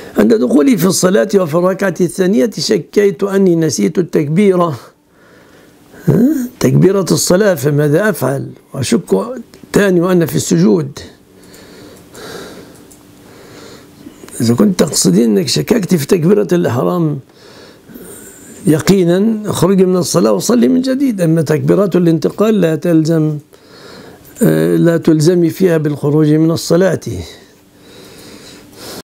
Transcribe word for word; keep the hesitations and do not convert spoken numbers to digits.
عند دخولي في الصلاة وفي الركعة الثانية شكيت أني نسيت التكبيرة، تكبيرة الصلاة، فماذا أفعل؟ وأشك تاني وأنا في السجود. إذا كنت تقصدين أنك شككت في تكبيرة الإحرام يقينا اخرجي من الصلاة وصلي من جديد. أما تكبيرات الانتقال لا تلزم لا تلزمي فيها بالخروج من الصلاة.